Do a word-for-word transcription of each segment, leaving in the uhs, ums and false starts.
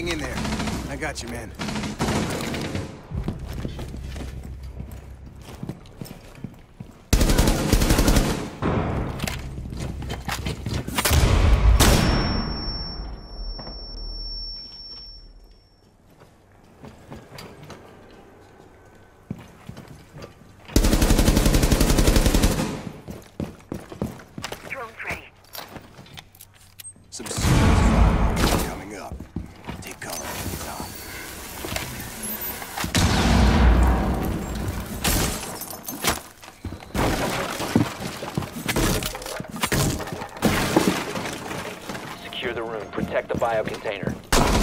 Hang in there. I got you, man. Some serious fireworks coming up. Take cover at the top. Secure the room. Protect the biocontainer.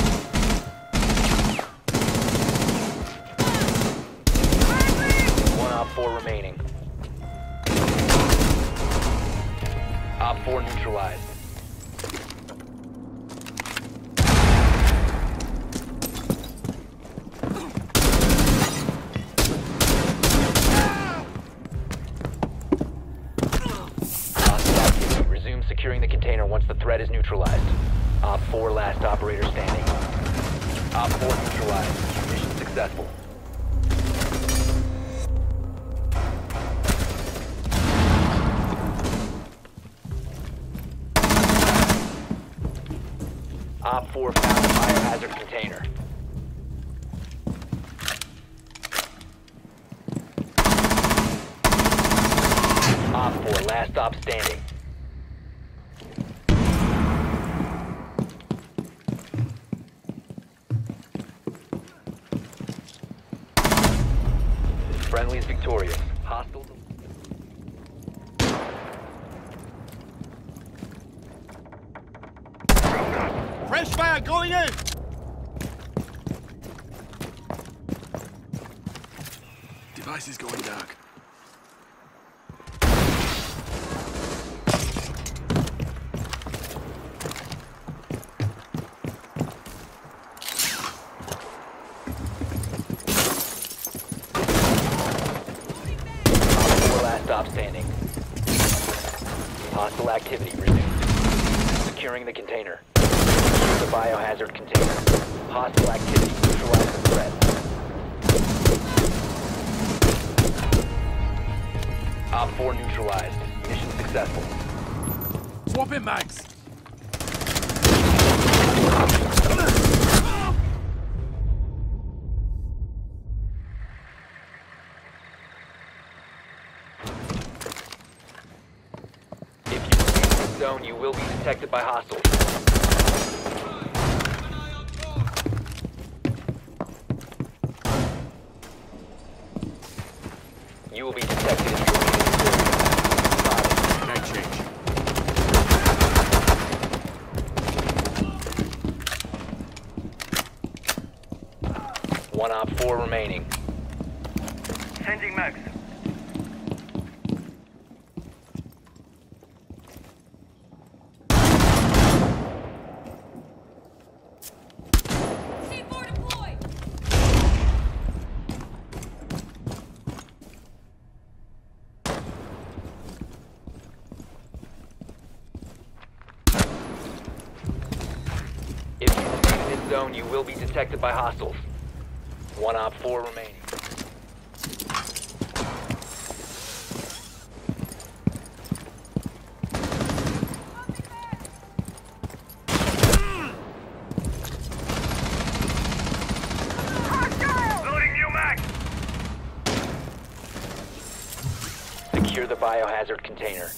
One op four remaining. Op four neutralized. Securing the container once the threat is neutralized. Op four last operator standing. Op four neutralized. Mission successful. Op four found a biohazard container. Op four last op standing. Friendly is victorious. Hostile. Fresh fire going in! Device is going dark. Stop standing. Hostile activity resumed. Securing the container. Secure the biohazard container. Hostile activity. Neutralize the threat. Op four neutralized. Mission successful. Swap in, mags! Zone, you will be detected by hostiles. You will be detected if you remain in this area. Mag change. One op four remaining. Changing mags. If you remain in this zone, you will be detected by hostiles. One op four remaining. Loading new mag. Secure the biohazard container.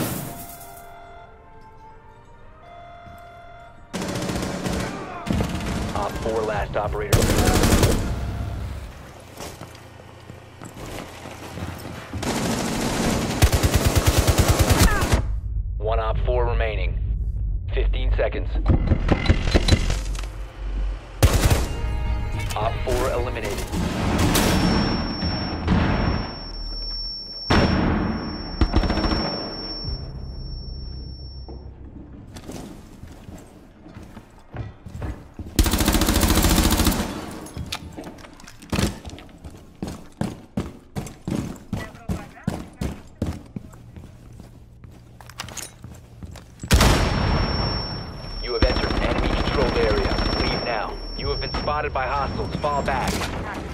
Op four last operator. One op four remaining. Fifteen seconds. Op four eliminated. You have entered enemy controlled area. Leave now. You have been spotted by hostiles. Fall back.